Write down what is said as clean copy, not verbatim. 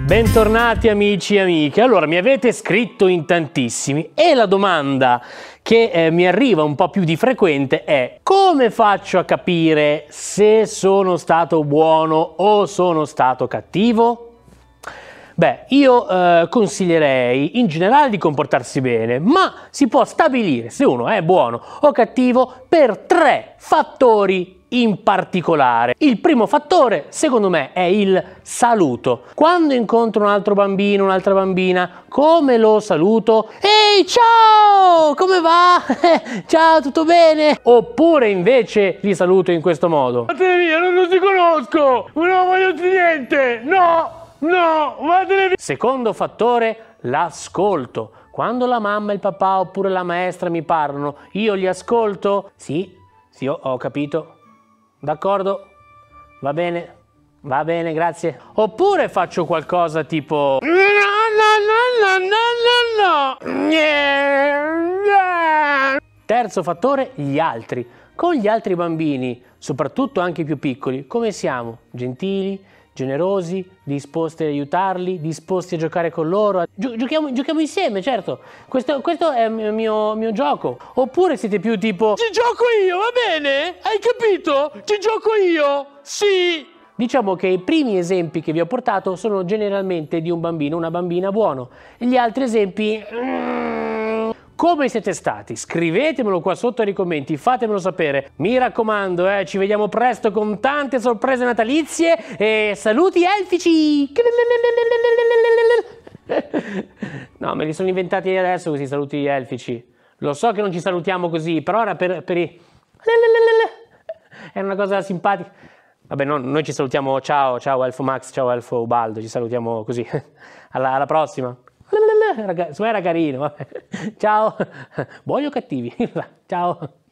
Bentornati amici e amiche. Allora, mi avete scritto in tantissimi e la domanda che mi arriva un po' più di frequente è: come faccio a capire se sono stato buono o sono stato cattivo? Beh, io consiglierei in generale di comportarsi bene, ma si può stabilire se uno è buono o cattivo per 3 fattori in particolare. Il primo fattore, secondo me, è il saluto. Quando incontro un altro bambino, un'altra bambina, come lo saluto? Ehi, ciao! Come va? Ciao, tutto bene? Oppure invece li saluto in questo modo: vattene via, non ti conosco! Non voglio niente! No! No, vattene via! Secondo fattore, l'ascolto. Quando la mamma, il papà oppure la maestra mi parlano, io li ascolto? Sì, ho capito. D'accordo, va bene, grazie. Oppure faccio qualcosa tipo: no. Terzo fattore, gli altri. Con gli altri bambini, soprattutto anche i più piccoli, come siamo? Gentili, generosi, disposti ad aiutarli, disposti a giocare con loro. Giochiamo insieme, certo. Questo è il mio gioco. Oppure siete più tipo: ci gioco io, va bene? Hai capito? Ci gioco io, sì! Diciamo che i primi esempi che vi ho portato sono generalmente di un bambino, una bambina buono. Gli altri esempi... Come siete stati? Scrivetemelo qua sotto nei commenti, fatemelo sapere. Mi raccomando, ci vediamo presto con tante sorprese natalizie e saluti elfici! No, me li sono inventati adesso questi saluti elfici. Lo so che non ci salutiamo così, però era per i... È una cosa simpatica. Vabbè, no, noi ci salutiamo, ciao Elfo Max, ciao Elfo Ubaldo, ci salutiamo così. Alla prossima. Era carino, vabbè. Ciao, buoni o cattivi? Ciao.